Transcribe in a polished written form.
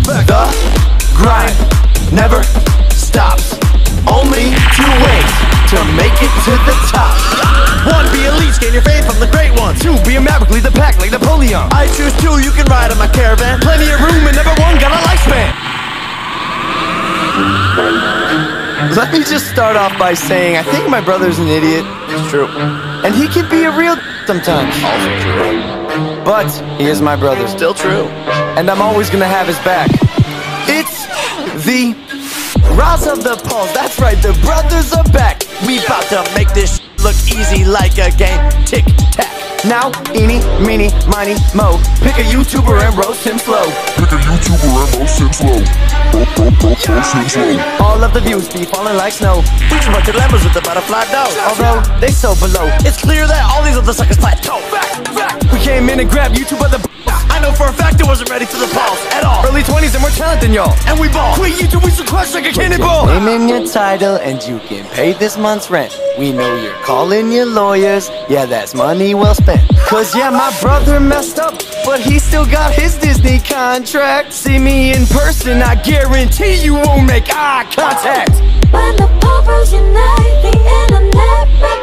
The grind never stops. Only 2 ways to make it to the top. 1, be elite, gain your fame from the great ones. 2, be a maverick, lead the pack like Napoleon. I choose 2, you can ride in my caravan. Plenty of room and number 1 got a lifespan. Let me just start off by saying I think my brother's an idiot. It's true. And he can be a real sometimes. Also true. But he is my brother. Still true. And I'm always gonna have his back. It's the Rise of the Pauls, that's right, the brothers are back. We bout to make this look easy like a game. Tic-tac. Now, eeny, meeny, miny, mo. Pick a YouTuber and roast him slow. Pick a YouTuber and roast him slow. Roast him slow. All of the views be falling like snow. Each bunch of lemons with the butterfly dough. Although they so below, it's clear that all these other suckers plateau. We came in and grabbed YouTube by the I know for a fact it wasn't ready for the pulse at all. Early 20s and we're talented, y'all. And we ball. Quit YouTube, we should crush like a cannonball. Name in your title and you can pay this month's rent. We know you're calling your lawyers. Yeah, that's money well spent. Cause yeah, my brother messed up, but he still got his Disney contract. See me in person, I guarantee you won't make eye contact. When the Paul Bros unite, the internet